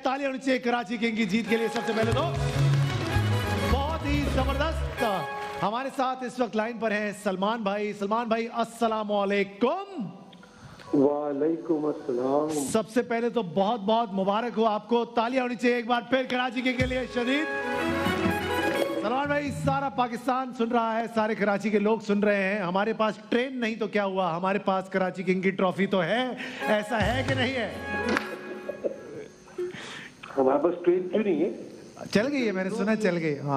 तालियां होनी चाहिए कराची किंग की जीत के लिए। सबसे पहले तो बहुत ही जबरदस्त हमारे साथ इस वक्त लाइन पर हैं सलमान भाई। सलमान भाई अस्सलाम वालेकुम। वालेकुम अस्सलाम। सबसे पहले तो बहुत बहुत मुबारक हो आपको, तालियां होनी चाहिए एक बार फिर कराची किंग के लिए शदीद। सलमान भाई सारा पाकिस्तान सुन रहा है, सारे कराची के लोग सुन रहे हैं। हमारे पास ट्रेन नहीं तो क्या हुआ, हमारे पास कराची किंग की ट्रॉफी तो है, ऐसा है कि नहीं है? हमारे पास ट्रेन क्यों नहीं है? चल गई है, मैंने सुना चल गई। हाँ,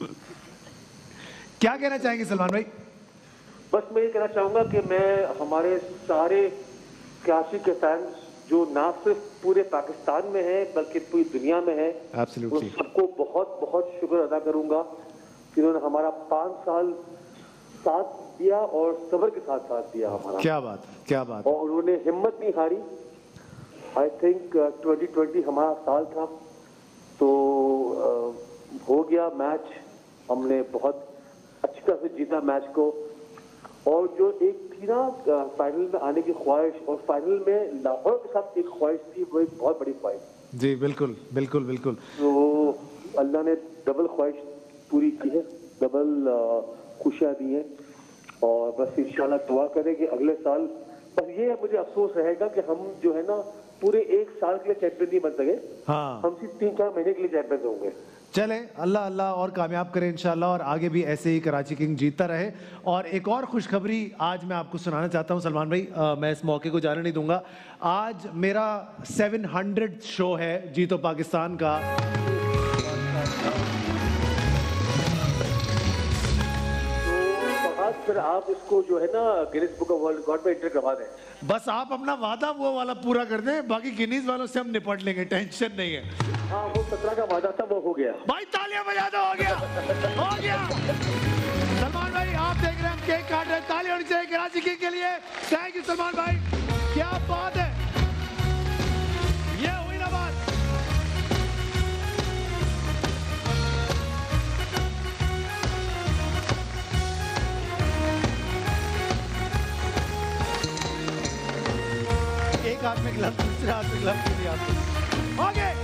क्या कहना चाहेंगे सलमान भाई? बस मैं ये कहना चाहूंगा कि मैं हमारे सारे कराची के फैंस जो ना सिर्फ पूरे पाकिस्तान में है बल्कि पूरी दुनिया में है, Absolutely. सबको बहुत बहुत शुक्र अदा करूंगा कि उन्होंने हमारा 5 साल साथ दिया और सब्र के साथ साथ दिया हमारा। क्या बात, क्या बात। और उन्होंने हिम्मत नहीं हारी। आई थिंक 2020 हमारा साल था तो हो गया मैच, हमने बहुत अच्छी तरह से जीता मैच को। और जो एक थी ना फाइनल में आने की ख्वाहिश, और फाइनल में लाहौर के साथ एक ख्वाहिश थी, वो एक बहुत बड़ी ख्वाहिश। जी बिल्कुल बिल्कुल बिल्कुल। तो अल्लाह ने डबल ख्वाहिश पूरी की है, डबल खुशियाँ दी हैं। और बस इंशाल्लाह दुआ करें कि अगले साल, बस ये मुझे अफसोस रहेगा कि हम जो है ना पूरे 1 साल के लिए चैंपियन नहीं बन सके। हाँ, हम सिर्फ 3-4 महीने के लिए चैंपियन होंगे। चले अल्लाह अल्लाह और कामयाब करे इंशाल्लाह, और आगे भी ऐसे ही कराची किंग जीतता रहे। और एक और खुशखबरी आज मैं आपको सुनाना चाहता हूं सलमान भाई, मैं इस मौके को जाने नहीं दूंगा। आज मेरा 700 शो है जीतो पाकिस्तान का। फिर आप इसको जो है ना Guinness book of world record में एंटर करवा दें। बस आप अपना वादा वो वाला पूरा कर दें, बाकी गिनीज वालों से हम निपट लेंगे, टेंशन नहीं है। हाँ, वो 17 का वादा था, वो हो गया। भाई तालियां बजा दो, हो गया हो गया। सलमान भाई आप देख रहे हैं हम केक काट रहे हैं, तालियां होनी चाहिए कराची किंग के लिए। थैंक यू सलमान भाई, क्या बात है, ये हुई ना बात। एक हाथ में ग्लव, दूसरे हाथ में ग्लव के लिए आपको आगे